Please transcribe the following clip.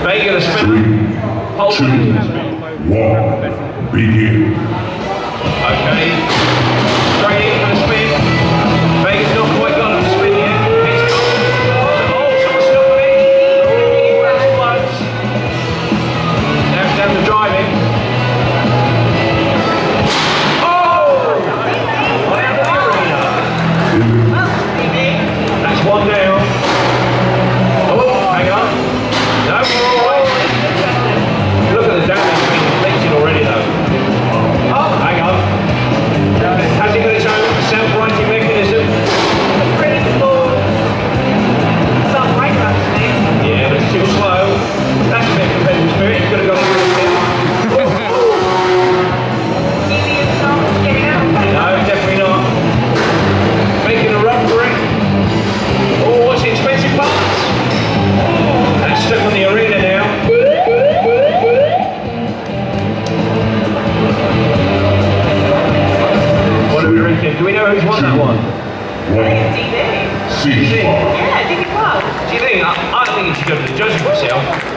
Make it a spin. 3, 2, 1, begin. Okay. Straight in for the spin. Vega's not quite got him to spin yet. It's gone. Oh, someone's stopping it. Oh, that's close. Now it's down to driving. Oh! Right out of the arena. That's one down. Oh, hang on. No. Look at the damage being inflicted already though. Oh, hang on. Has he got his own self-righting mechanism? Pretty slow. Self-right actually. Yeah, but it's too slow. That's a bit of competitive spirit. He's got to go through it. Alien's not getting out. No, definitely not. Making a run for it. Oh, what's the expensive parts? That's stuck on the arena now. What are we drinking? Do we know who's won that one? DD. Cease fire. Yeah, I think it was. Do you think? I think he should go to the judges myself.